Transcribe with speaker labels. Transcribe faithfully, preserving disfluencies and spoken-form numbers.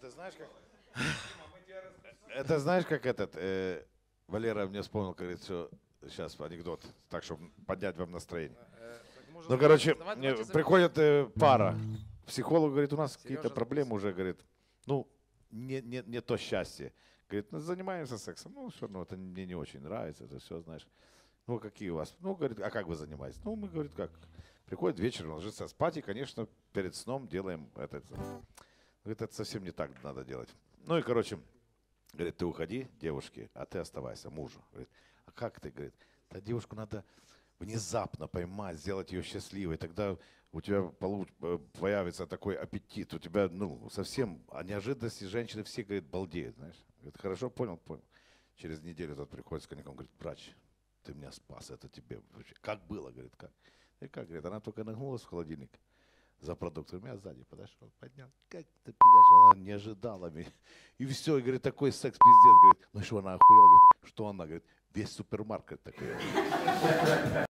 Speaker 1: Это знаешь как? Это знаешь как этот? Э, Валера мне вспомнил, говорит, все, сейчас анекдот, так, чтобы поднять вам настроение. Ну, короче, э, приходит э, пара, психолог говорит, у нас какие-то проблемы уже, говорит, ну, не, не, не то счастье. Говорит, ну, занимаемся сексом, ну, все равно, это мне не очень нравится, это все, знаешь. Ну, какие у вас? Ну, говорит, а как вы занимаетесь? Ну, мы, говорит, как? Приходит вечером, ложится спать, и, конечно, перед сном делаем это. Говорит, это совсем не так надо делать. Ну, и, короче, говорит, ты уходи, девушки, а ты оставайся, мужу. Говорит, а как ты? Говорит, да девушку надо внезапно поймать, сделать ее счастливой, тогда у тебя получ, появится такой аппетит, у тебя, ну, совсем, о неожиданности женщины все, говорит, балдеют, знаешь. Говорит, хорошо, понял, понял. Через неделю тот приходит с коньяком, говорит, врач, ты меня спас, это тебе. Как было, говорит, как? И как, говорит, она только нагнулась в холодильник за продуктами, я сзади подошел, поднял, как ты пиздешь, она не ожидала меня. И все, и, говорит, такой секс пиздец, говорит, ну что, она охуела, говорит, что она, говорит, весь супермаркет такой.